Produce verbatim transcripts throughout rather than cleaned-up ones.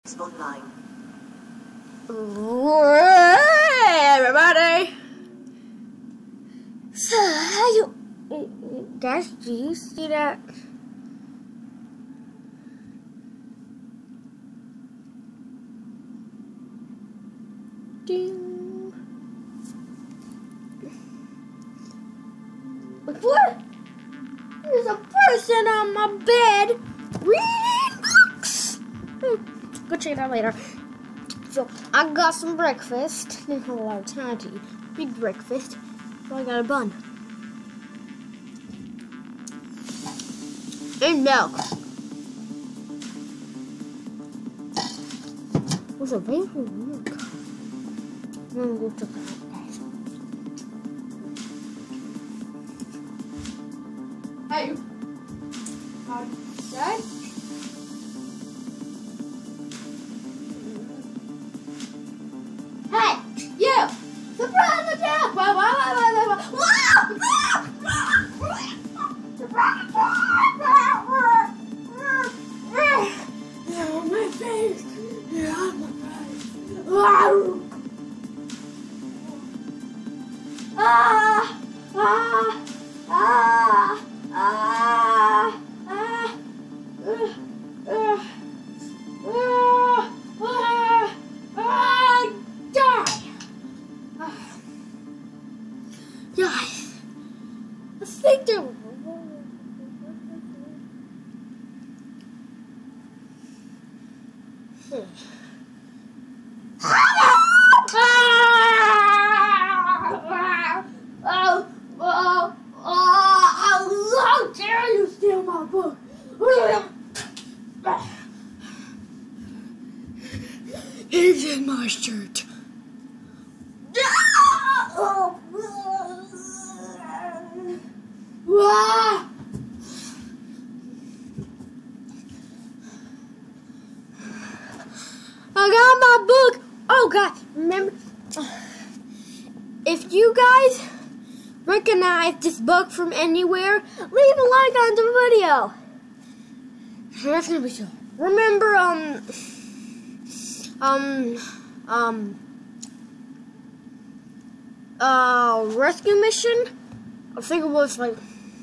Online. Hey, everybody! So, how you... Guys, do you see that? Ding. What? There's a person on my bed reading books! Hmm, go check it out later. So, I got some breakfast. Didn't have a lot of time to eat. Big breakfast. So I got a bun. And milk. What's a very for milk? I'm gonna go check that out, guys. Hey. Um, Dad? Hey, you! Surprise attack! Wow, wow, wow, wow, wow. Surprise attack! You're on my face! You're on my face! Wow. Ah! Ah! Ah! Ah! Ah! Uh, uh, uh, uh, uh, die! Guys, I think there was oh, oh, oh, how dare you steal my book? It's in my shirt. I got my book. Oh God, remember, if you guys recognize this book from anywhere, leave a like on the video. That's gonna be so. Remember, um, um, um, uh, rescue mission? I think it was like,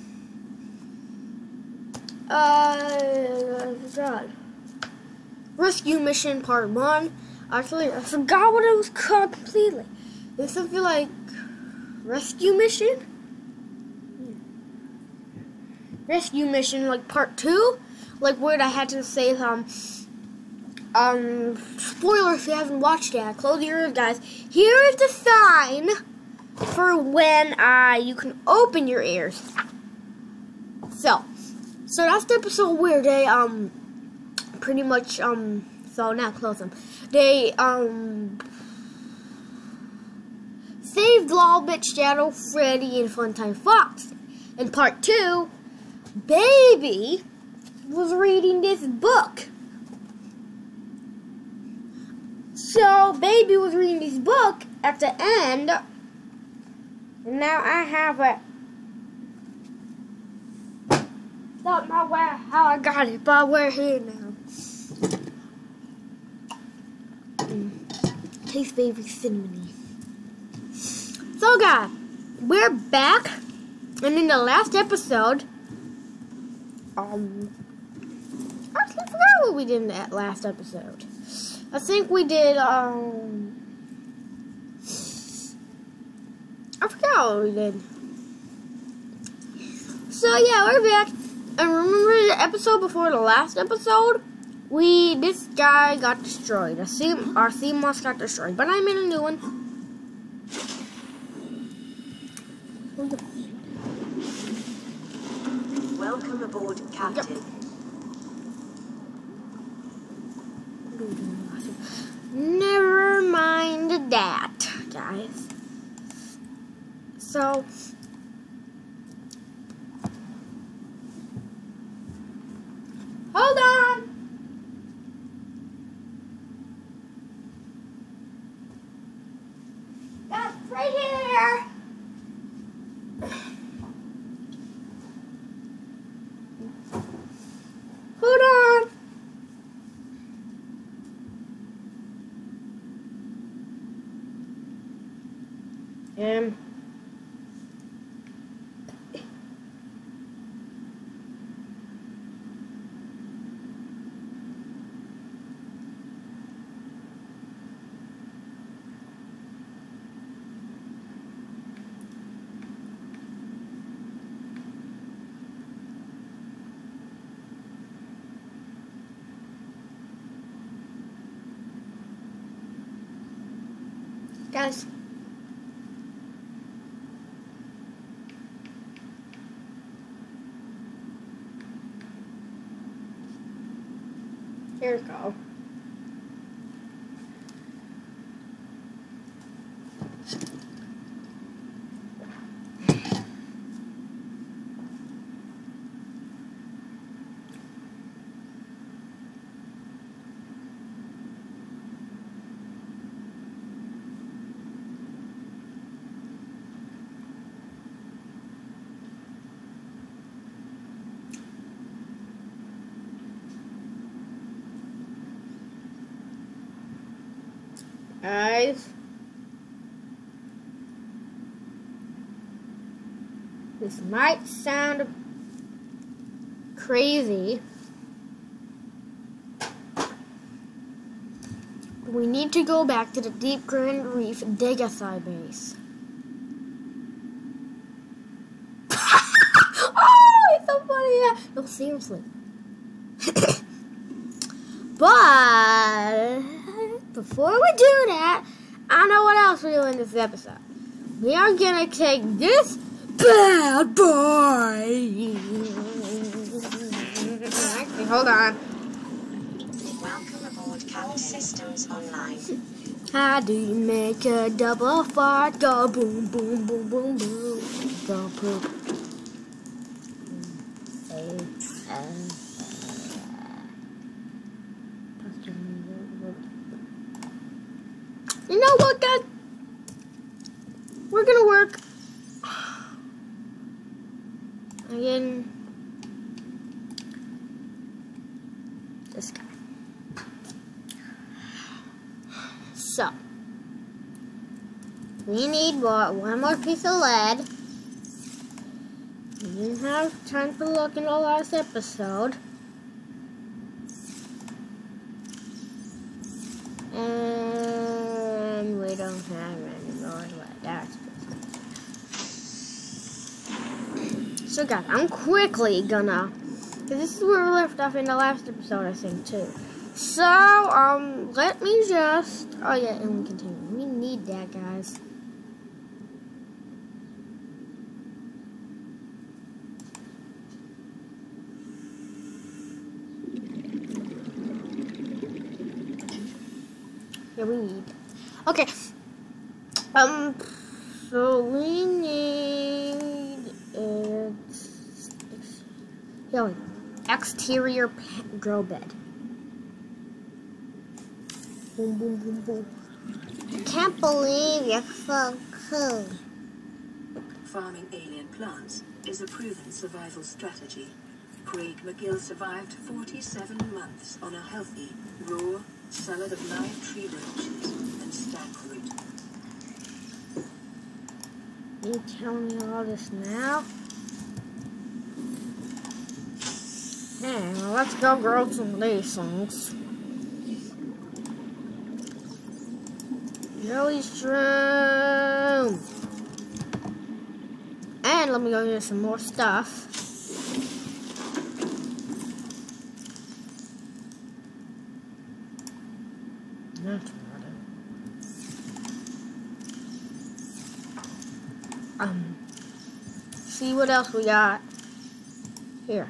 uh, God. Rescue Mission Part one. Actually, I forgot what it was called completely. It was something like Rescue Mission? Rescue Mission, like Part two? Like where I had to say, um, um, spoiler if you haven't watched it. Close your ears, guys. Here is the sign for when uh, you can open your ears. So, so that's the episode where they, um, pretty much, um, so now close them. They, um, saved Lolbit, Shadow, Freddy, and Funtime Fox. In part two, Baby was reading this book. So, Baby was reading this book at the end. And now I have it. Not my way how I got it, but we're here now. Mm. Tastes very cinnamony. So guys, we're back, and in the last episode, um, I actually forgot what we did in that last episode. I think we did, um, I forgot what we did. So yeah, we're back. And remember the episode before the last episode? We, this guy got destroyed. Our sea, our sea moss got destroyed. But I made a new one. Welcome aboard, Captain. Yep. Never mind that, guys. So... hold on! That's right here! Hold on! Um. Guys. Here we go. Guys, this might sound crazy. We need to go back to the Deep Grand Reef Degasai base. Oh, it's so funny. Yeah. No, seriously. But before we do that, I know what else we're doing in this episode. We are gonna take this bad boy. Actually, hold on. Welcome aboard Captain Systems Online. How do you make a double fart go boom, boom, boom, boom, boom? Go poop. You know what, guys? We're gonna work again. This guy. So we need what? One more piece of lead. We didn't have time to look in the last episode. And we don't have any more lead. That's good. So guys, I'm quickly gonna, because this is where we left off in the last episode, I think, too. So, um, let me just, oh yeah, and we continue. We need that, guys. Yeah, we need. Okay. Um, so we need, uh, yeah, wait. Exterior grow bed. Boom, boom, boom, boom. I can't believe you're so cool. Farming alien plants is a proven survival strategy. Craig McGill survived forty-seven months on a healthy, raw salad of live tree branches and stack root. You telling me all this now? Hey, well, let's go grow some of these things. Jelly shroom. And let me go get some more stuff. That's about it. Um, see what else we got here.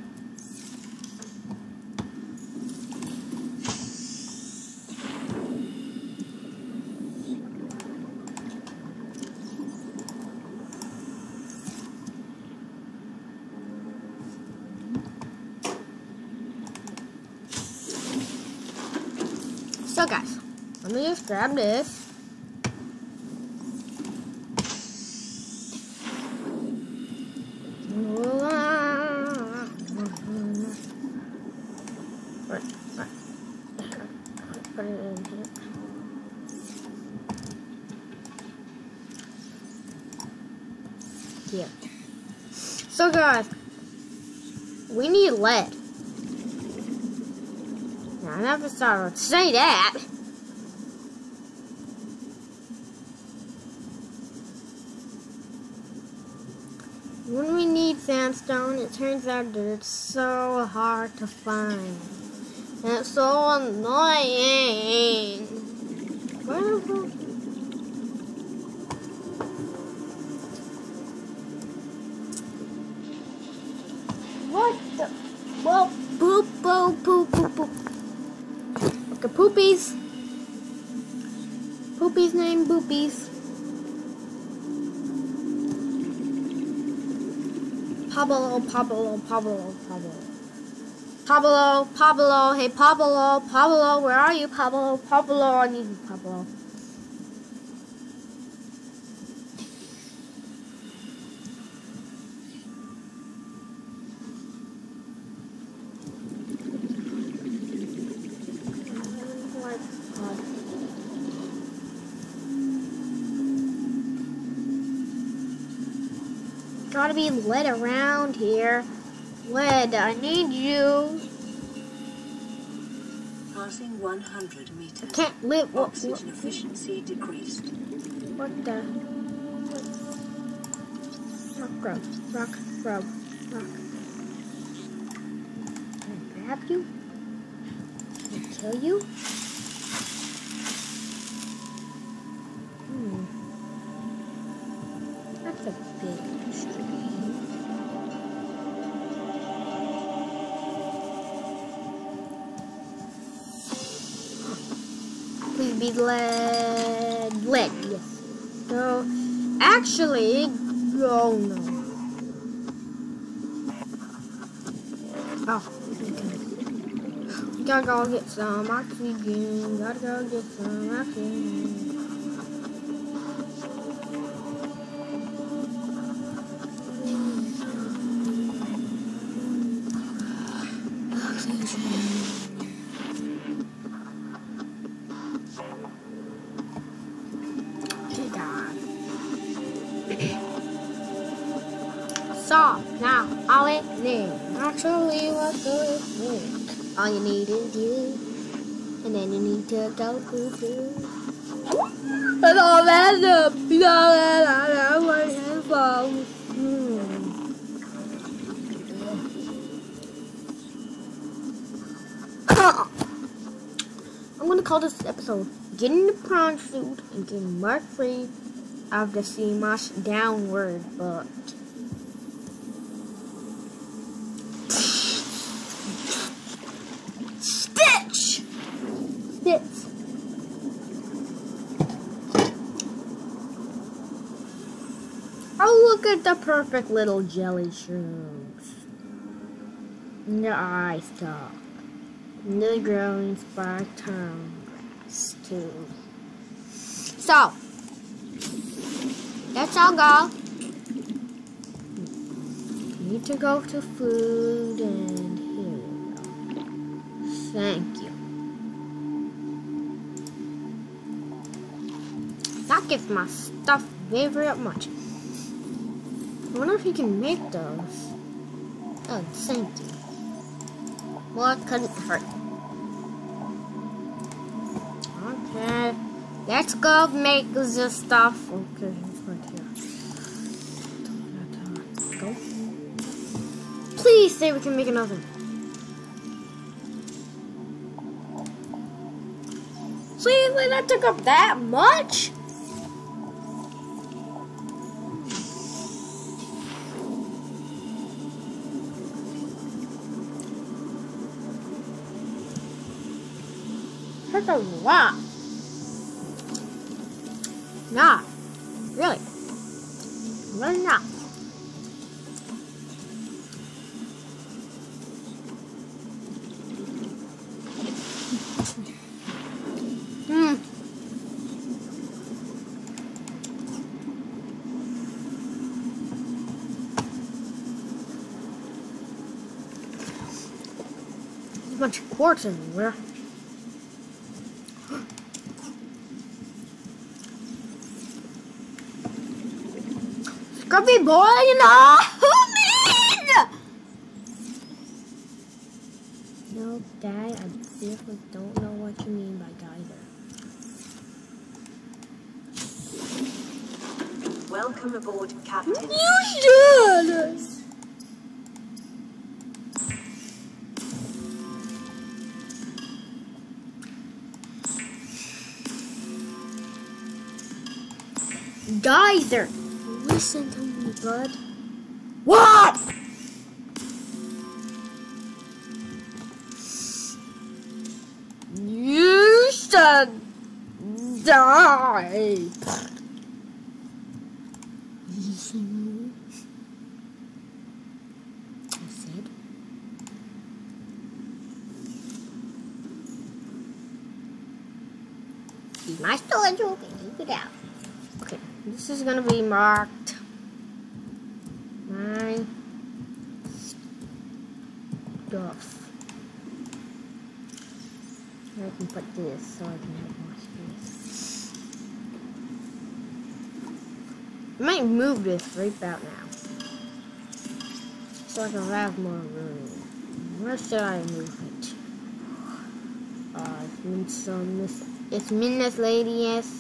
So guys, let me just grab this. Put it in here. here. So guys, we need lead. Now, I never thought I would say that. When we need sandstone, it turns out that it's so hard to find. And it's so annoying. What the? Well, poop, poop, poop, poop, poop. Okay, Poopies. Poopies named Boopies. Pablo, Pablo, Pablo, Pablo. Pablo, Pablo, hey Pablo, Pablo, where are you, Pablo? Pablo, I need you, Pablo. Gotta be lead around here. Lead, I need you. Passing one hundred meters. I can't live. What, Oxygen what, efficiency decreased. what the? Rock, grub, rock, grub, rock. Can I grab you? Can I kill you? Hmm. That's a big stream. Please be lead. Lead, yes. So, actually, oh no. Oh, okay. We gotta go get some oxygen. Gotta go get some oxygen. So, now, all it needs, actually what good is. All you need is you, and then you need to go poo poo. And all that stuff, you know that I know where it's from. I'm gonna call this episode Getting the Prawn Suit and Getting Mark Free of the Sea Moss Downward, but Stitch! Stitch. Oh, look at the perfect little jelly shrooms. And the eye stalk. And the growing spark tongues, too. So, let's all go. Need to go to food and here we go. Thank you. That gets my stuff very, very much. I wonder if you can make those. Oh, thank you. Well, it couldn't hurt. Okay. Let's go make the stuff. Okay, it's right here. Go. Please say we can make another. Seriously, that took up that much? That's a lot. Nah, really. Really not. Hmm. There's a bunch of quartz everywhere. Scruffy boy, you know? Man! No, Dad, I seriously don't know what you mean by geyser. Welcome aboard, Captain. You should! Geyser! Listen to me, bud. What? You should die. Listen. I said. See my storage open. Keep it out. Okay, this is gonna be marked. My stuff. I can put this so I can have more space. I might move this right about now, so I can have more room. Where should I move it? Uh, it's Miss, uh, Miss, it's Miss Lady, yes.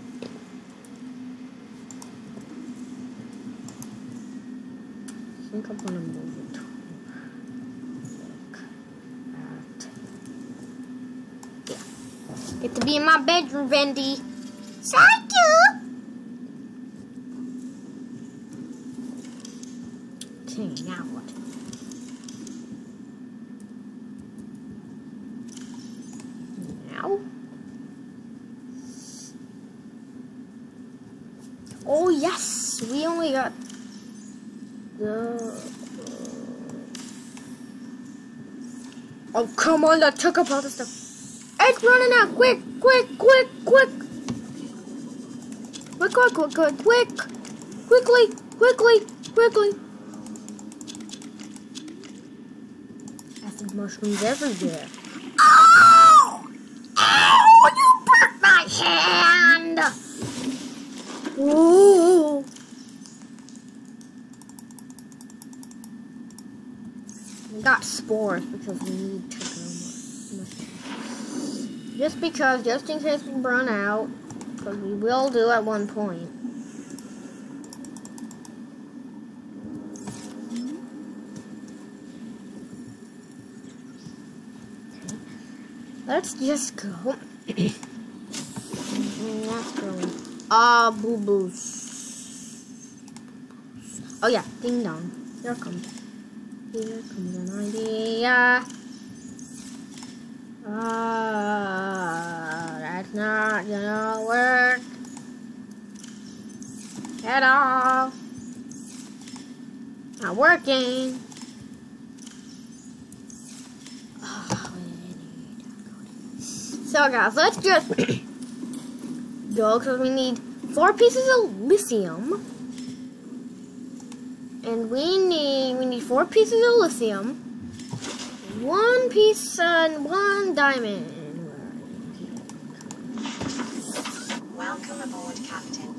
I think I'm gonna move it like that. Yeah. Get to be in my bedroom, Vendy. Thank you. Okay, now what? Now? Oh yes, we only got the. Oh come on, that took up all the stuff. It's running out! Quick, quick, quick, quick! Quick, quick, quick, quick, quick! Quickly, quickly, quickly! Acid mushrooms everywhere. Oh! Oh! You burnt my hand! Ooh! We got spores because we need to go mushrooms. Just because, just in case we run out, because we will do at one point. Okay. Let's just go. Let's go. Ah, boo boos. Oh yeah, ding dong. Here comes. Here comes an idea. Ah, that's not gonna work at all. Not working. Oh, so guys, let's just go because we need four pieces of lithium, and we need we need four pieces of lithium. One piece and one diamond. Welcome aboard, Captain.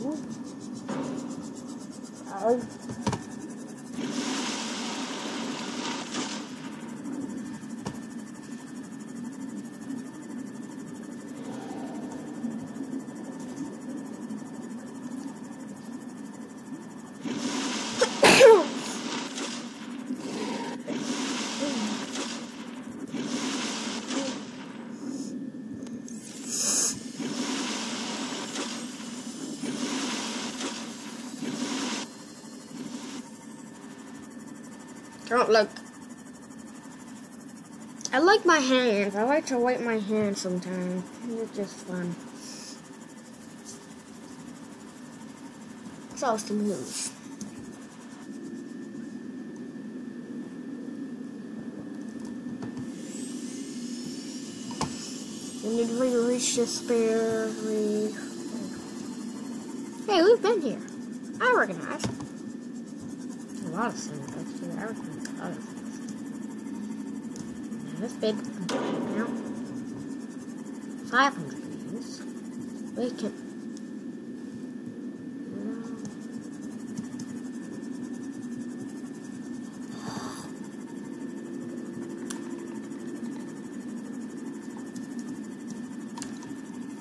Oh. Don't look. I like my hands. I like to wipe my hands sometimes. It's just fun. It's all smooth. We need to reach the spare rig. Hey, we've been here. I recognize. A lot of things, actually. I recognize a lot of things. Now, this bed can take out five hundred views. We can.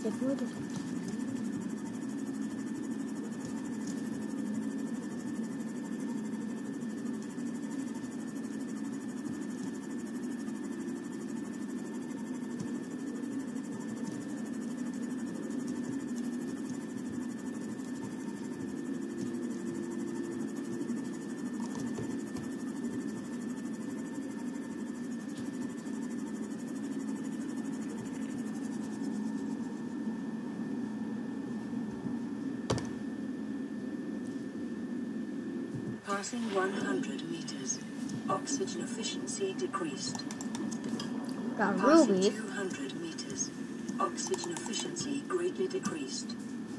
Passing one hundred meters. Oxygen efficiency decreased. Got Passing rubies. two hundred meters. Oxygen efficiency greatly decreased.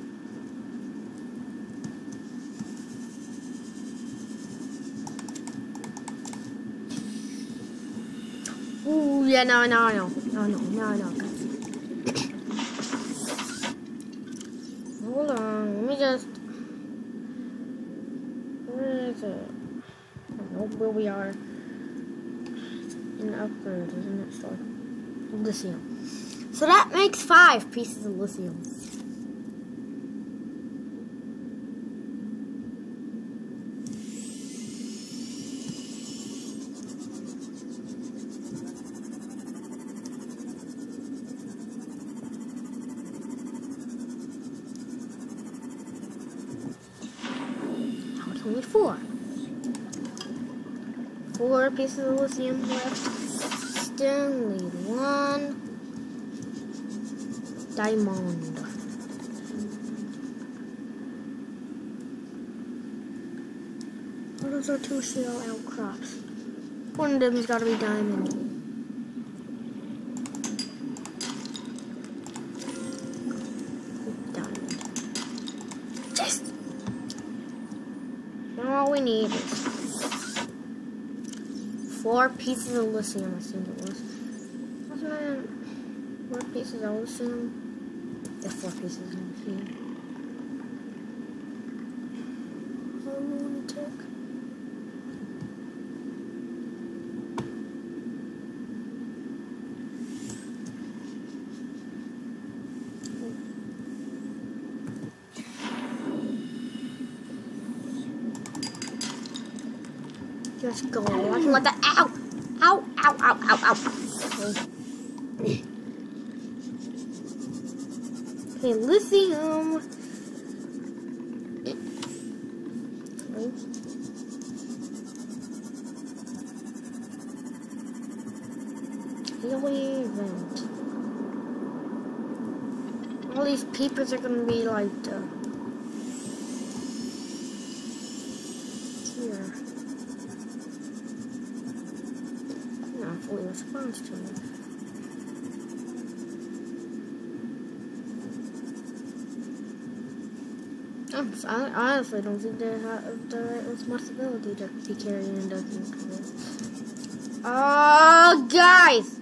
Ooh, yeah, no, no, no, no, no, no, no, guys. Hold on, let me just. Where is it? I don't know where we are. In the upgrade, isn't it? So, lithium. So that makes five pieces of lithium. Only four. Four pieces of lithium left. Still need one diamond. Oh, those are two shell outcrops. One of them's gotta be diamond. Diamond. Just all we need is four pieces of lithium, I think it was. Wasn't it four pieces of lithium? Yeah, four pieces of lithium. Oh, lunatic. Let's go. I can let that. Ow! Ow! Ow! Ow! Ow! Ow! Okay, okay lithium. Okay. Daily event. All these peepers are gonna be like uh, here. Fully responds to me. I'm so, I honestly don't think they have the right responsibility to be carrying and doesn't. Oh, guys!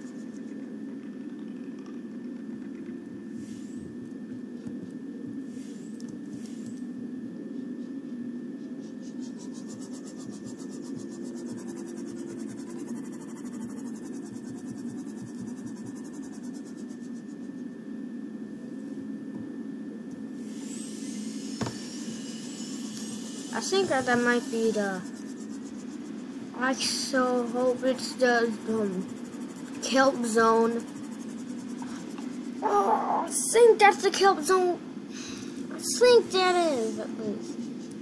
I think that that might be the. I so hope it's the um, kelp zone. Oh, I think that's the kelp zone. I think that is at least.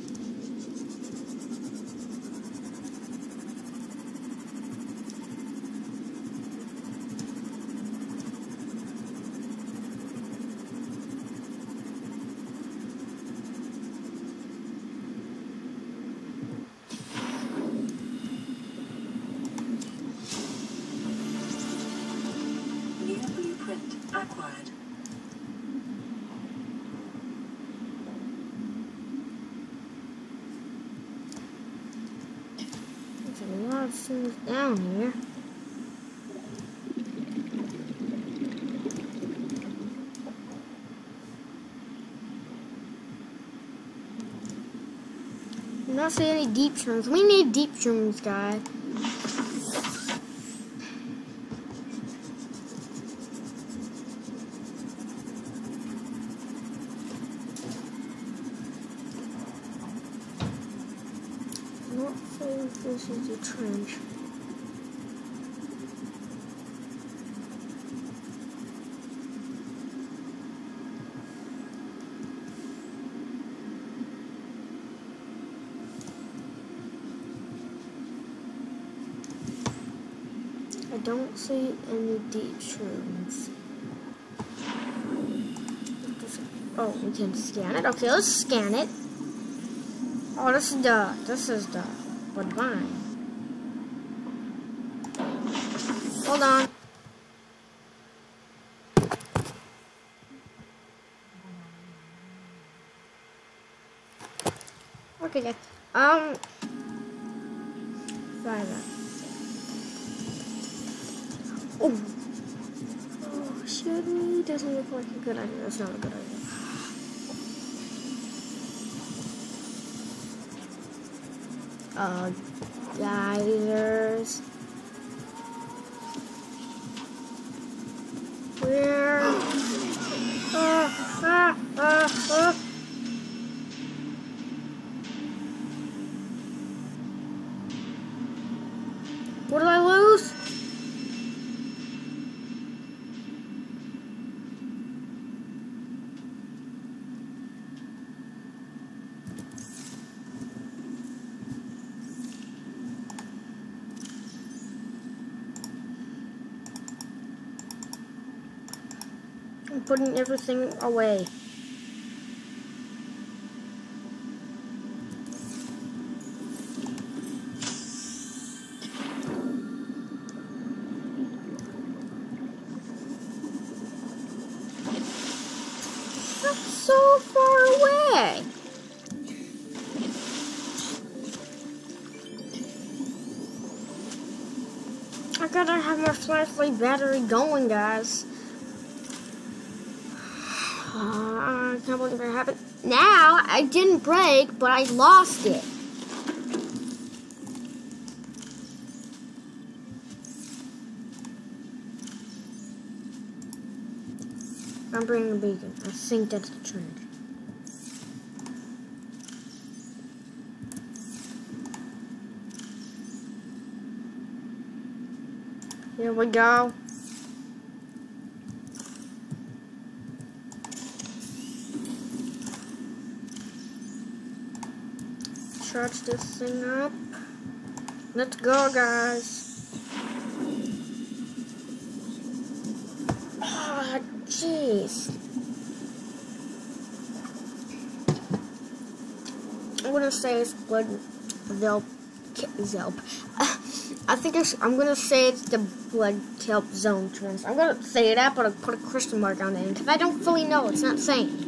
Acquired. There's a lot of things down here. I'm not seeing any deep shrooms. We need deep shrooms, guys. So this is the trench. I don't see any deep shrooms. Oh, we can scan it. Okay, let's scan it. Oh, this is the, this is the woodbine. Hold on. Okay, guys. Um, sorry about. Oh, oh, should we? Doesn't look like a good idea. That's not a good idea. Uh, geysers. Where? Uh, uh, uh, uh. What did I lose? I'm putting everything away. That's so far away. I gotta have my flashlight battery going, guys. Uh, I can't believe that happened. Now, I didn't break, but I lost it. I'm bringing a beacon. I think that's the trench. Here we go. Charge this thing up. Let's go, guys. Ah, jeez. I'm gonna say it's blood zelp zelp. I think it's, I'm gonna say it's the blood kelp zone twins. I'm gonna say that, but I'll put a question mark on it because I don't fully know. It's not saying.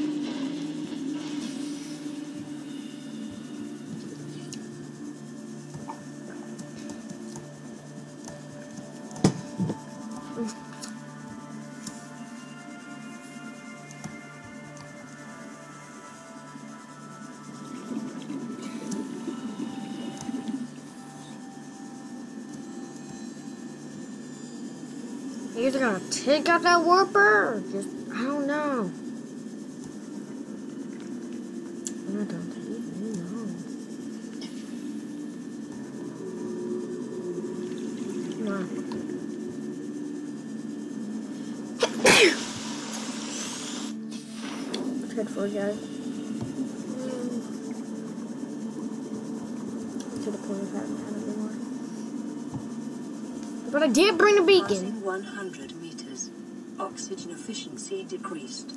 You're either gonna take out that warper or just, I don't know. I don't even know. Come on. Let's head for it, guys. To the point of having had it more. But I did bring a beacon. Passing one hundred meters. Oxygen efficiency decreased.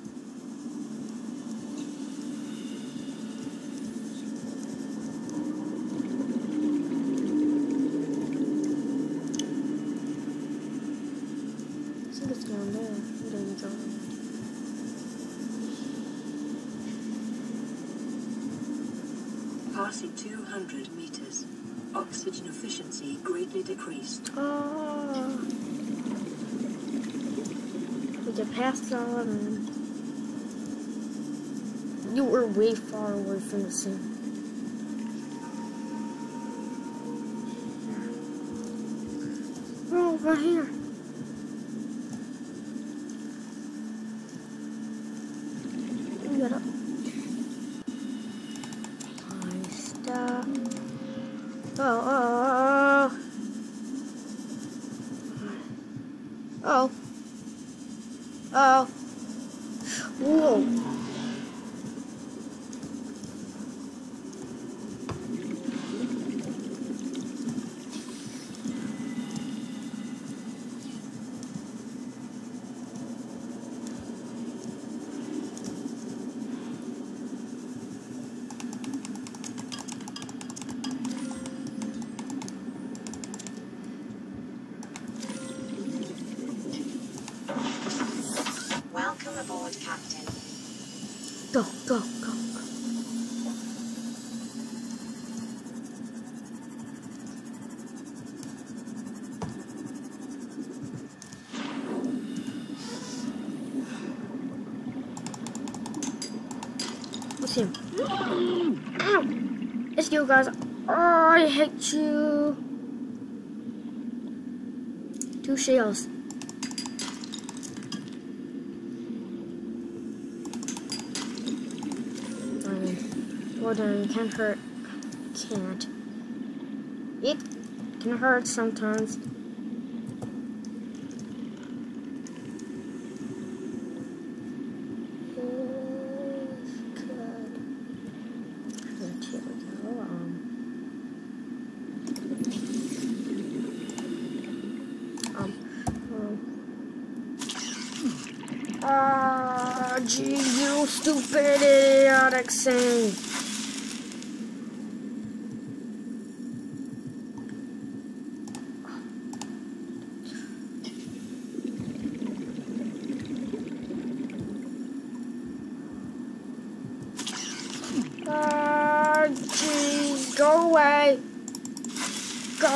I think it's down there. It doesn't tell me. Passing two hundred meters. Oxygen efficiency greatly decreased. Oh. We can pass on. And you were way far away from the scene. Oh, right here. We got up. High stuff. Uh, whoa. Welcome aboard, Captain. Go, go, go, go. Let's see him. Ow! It's you guys. Oh, I hate you. Two shells. Well done, it can hurt. Can't. It can hurt sometimes. It's good. Right, here we go. Um, um, um. Ah, gee, you stupid idiotic thing. Ah, jeez, go away. Go.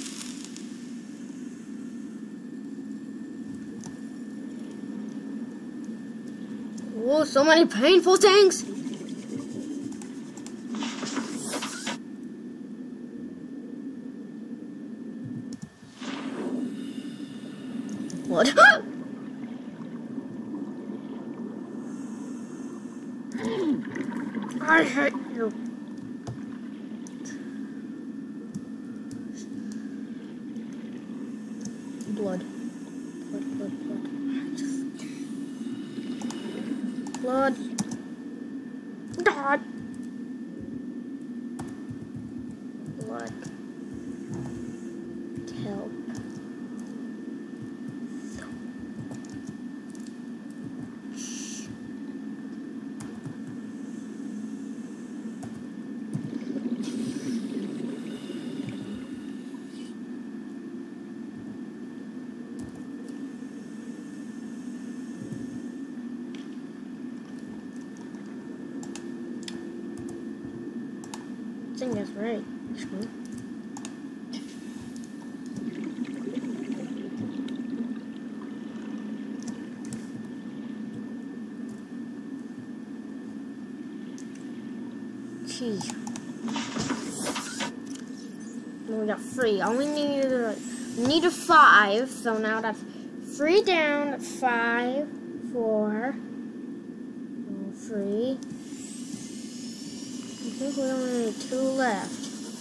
Oh, so many painful things. What? I hate you. Blood. Blood, blood, blood. Blood. God. Blood. Help. I think that's right. Actually. Gee. We got three. All we need is we need a five. So now that's three down. That's five, four, three. I think we only need two left.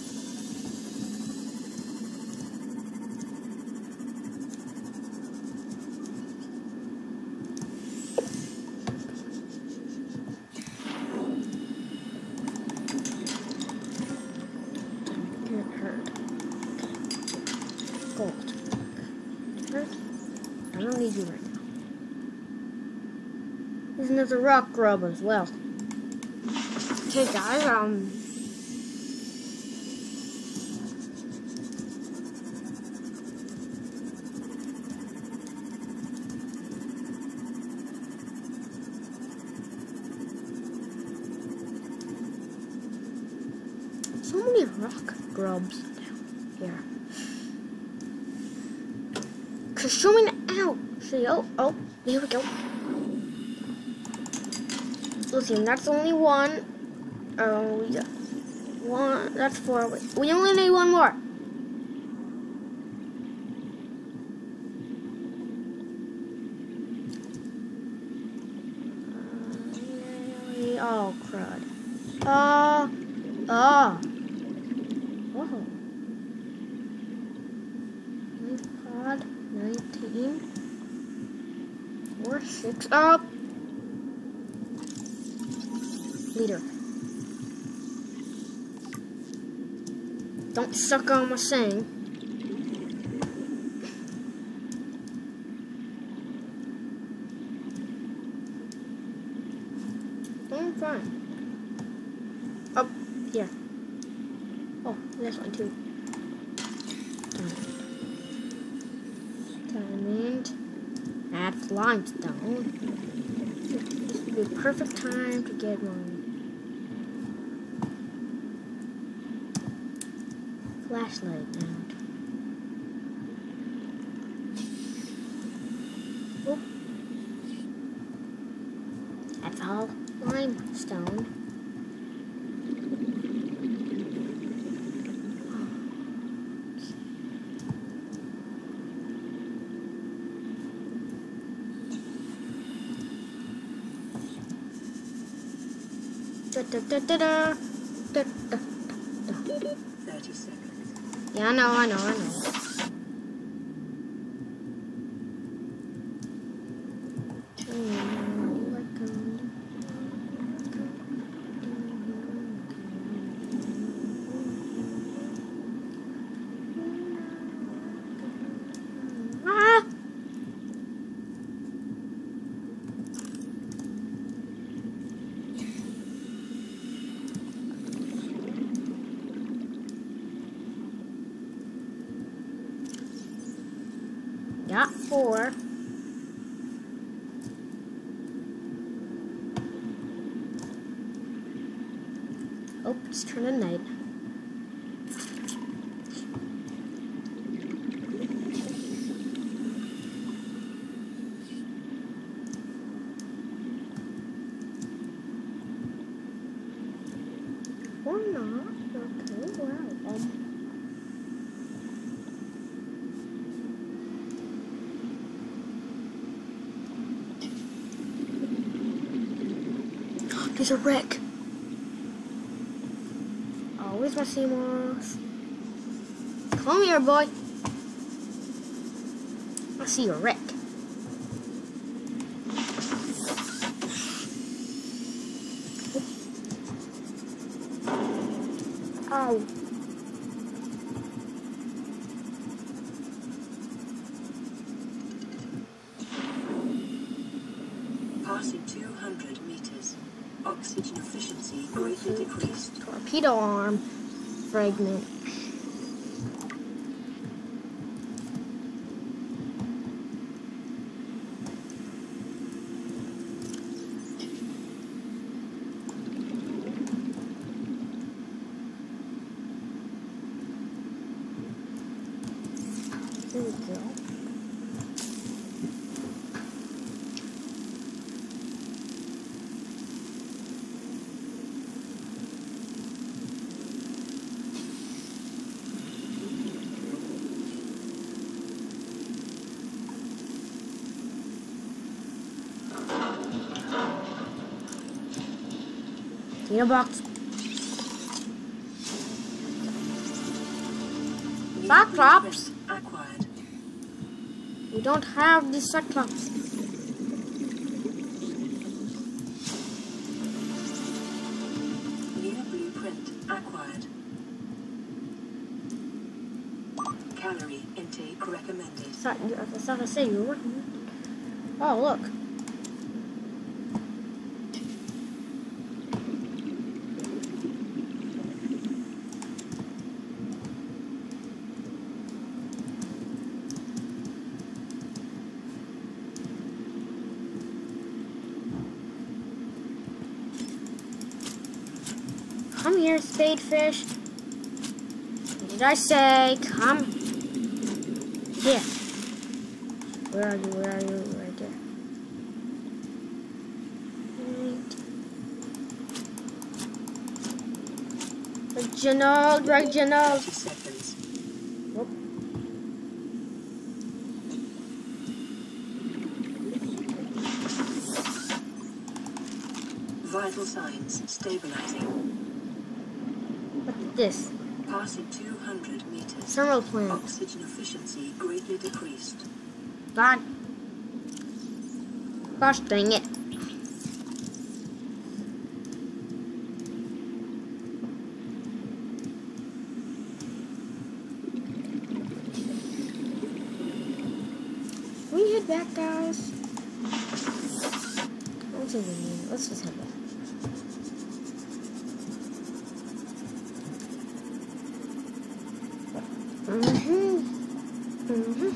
It hurt. Gold. It hurt. I don't need you right now. There's another rock grub as well. Okay, guys, um... so many rock grubs down here. Cause zooming out. See, oh, oh, here we go. Listen, that's only one. Oh, we got one. That's four. We only need one more. Uh, oh, crud. Uh, uh. Whoa. Pod nineteen. Four. four, six, up. Leader. Don't suck on my saying. I'm fine. Up here. Oh, this one too. Diamond. Add limestone. This would be the perfect time to get one. Flashlight mount. Oh. That's all limestone. Da, da, da, da, da. Da, da, da. thirty seconds. Yeah, I know, I know, I know. Ah! Got four. Oh, it's turning night. Or not. Okay, wow. Um. There's a wreck. Oh, where's my Seamoss? Come here, boy. I see a wreck. Ow. Passing two hundred meters. Oxygen efficiency greatly decreased. Torpedo arm fragment. There we go. Data box. Cyclops. Acquired. We don't have the Cyclops. New blueprint acquired. Calorie intake recommended. I thought, I thought I said you were. Oh, look. Come here, spadefish. What did I say? Come here. Where are you? Where are you? Right there. Right. Reginald, Reginald. thirty seconds. Nope. Vital signs stabilizing. What's this? Passing two hundred meters. Thermal plant. Oxygen efficiency greatly decreased. God. Gosh dang it. Can we head back, guys? Let's, Let's just head back. Mm-hmm. Mm-hmm.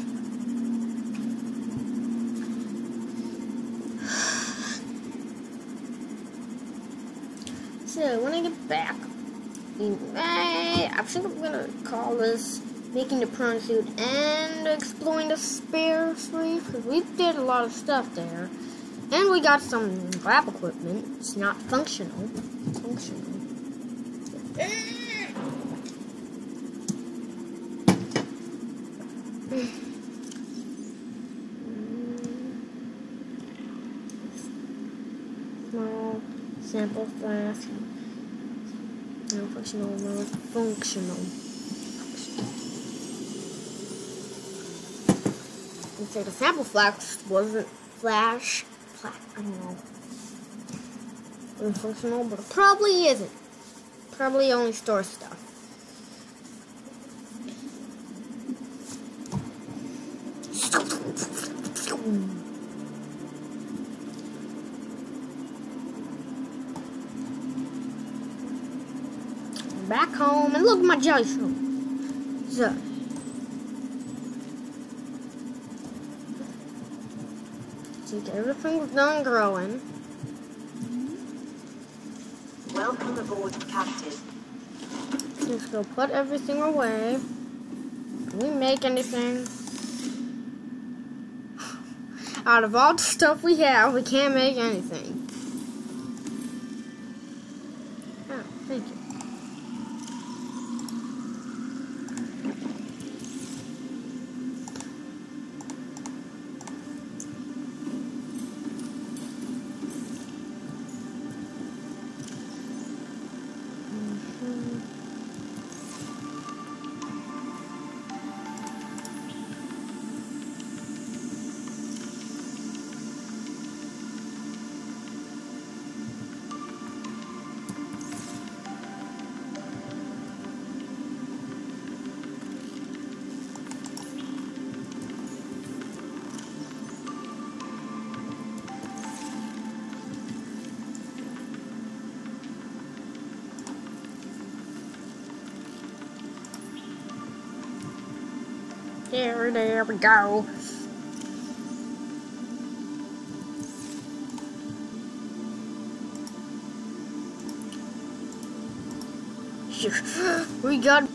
So when I get back, I, I think I'm gonna call this making the prawn suit and exploring the spare reef, because we did a lot of stuff there. And we got some lab equipment. It's not functional. It's functional. Small sample flask. No functional, no functional. I'd say the sample flask wasn't flash. I don't know. Unfunctional, but it probably isn't. Probably only stores stuff. Back home, and look at my jelly shrimp. So. Everything was done growing. Welcome aboard, Captain. Let's go put everything away. Can we make anything? Out of all the stuff we have, we can't make anything. Oh, thank you. There, there we go. We got.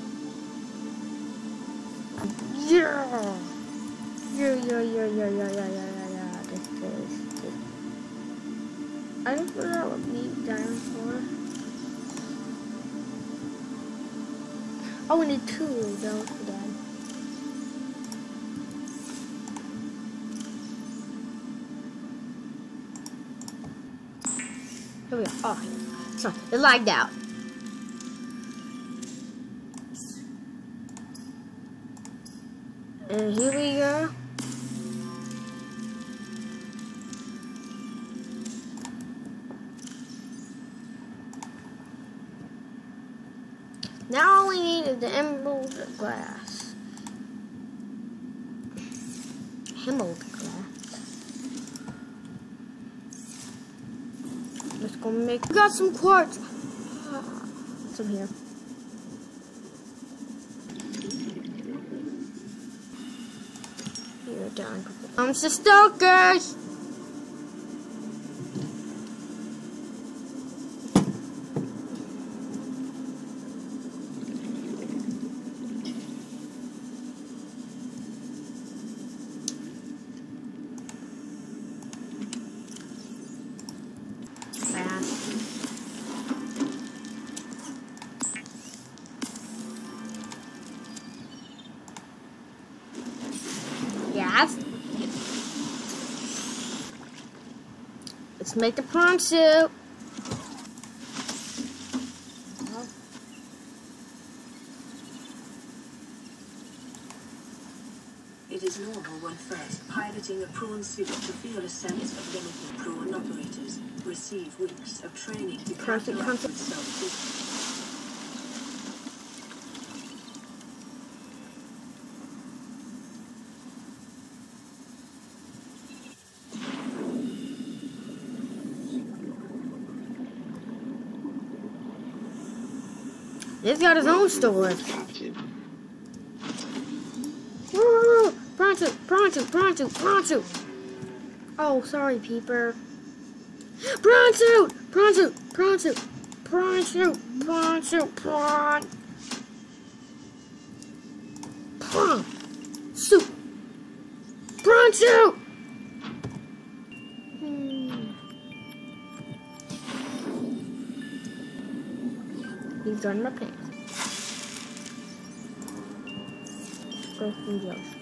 Yeah. Yeah, yeah, yeah, yeah, yeah, yeah, yeah, yeah, yeah. This is. This. I don't know what we dying for. Oh, we need two of those for that. Here we go. Oh, sorry, it lagged out. And here we go. Now all we need is the emerald glass. Emerald glass. Let's go make. We got some quartz. Some here. Here, down. I'm the stalkers. Yes. Let's make the prawn soup. It is is normal when first piloting a prawn suit to feel a sense of limited prawn operators. Receive weeks of training to Cross it, counteract cross it. with self-discipline. He's got his own store. Woo! Pronto, pronto, pronto, pronto. Oh, sorry, Peeper. Pronto, pronto, pronto, pronto, pronto, pronto. Pronto. Soup. Pronto. Hmm. These are my pants. Go from the ocean.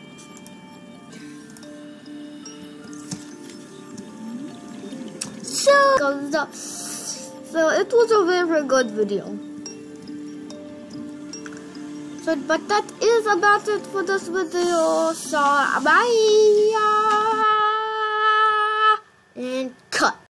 So, so it was a very good video. So, but that is about it for this video. So, bye. And cut.